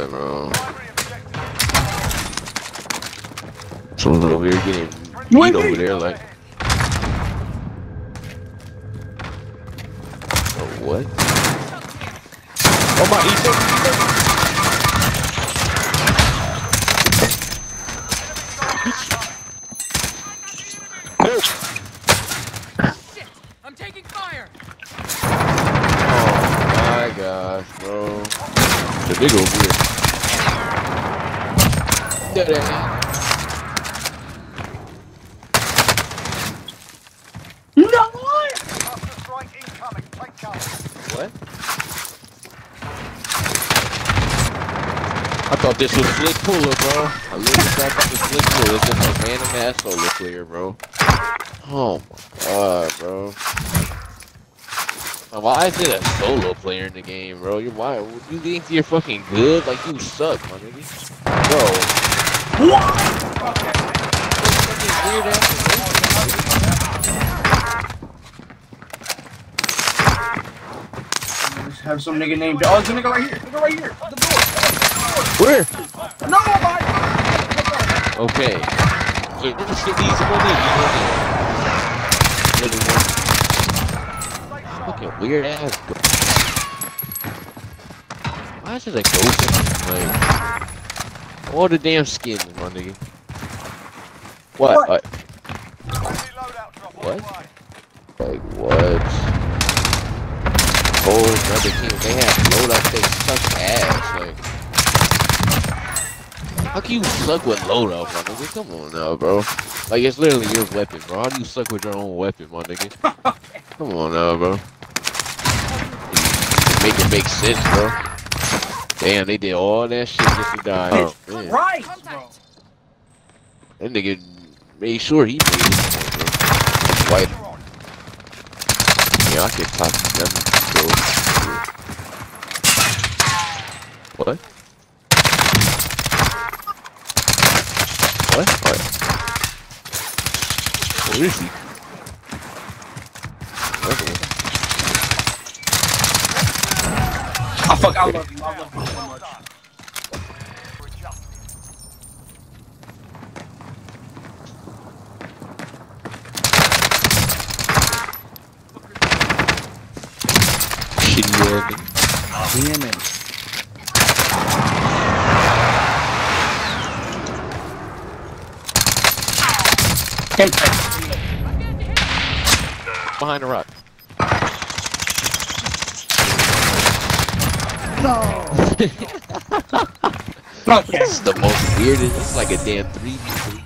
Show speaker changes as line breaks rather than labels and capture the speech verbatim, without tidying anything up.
god, bro. Someone's over here getting beat over there, like. Oh, what? Oh my, he's so, he's so.
Shit! I'm taking fire!
Oh my gosh, bro. The big over here. Dead end.
No!
What? I thought this was Slick Puller, bro. I literally thought this was Slick Puller. It's just a random ass solo player, bro. Oh my god, bro. Why is it a solo player in the game, bro? You why? You think you're fucking good? Like you suck, my nigga. Bro.
What?
Weird ass.
Have some nigga named. Oh, there's a nigga right here. Nigga right here. At the door.
Where?
No, my.
Okay. So this shit needs money. Fucking weird ass. Why is it a ghost? Like all the damn skins, my nigga. What? What? What? Like what? Oh, another team. They have loadout. They suck ass. Like, how can you suck with loadout, my nigga? Come on now, bro. Like, it's literally your weapon, bro. How do you suck with your own weapon, my nigga? Come on now, bro. Make it make sense, bro. Damn, they did all that shit just to die. Oh, man.
Right, bro.
That nigga made sure he made it. White. Yeah, I can talk to them. What? What? What? Where is he?
Oh fuck, I love you. I love you so much.
Shitty ass.
Damn it.
Behind a rock.
No. Okay.
This is the most weirdest. It's like a damn three v three.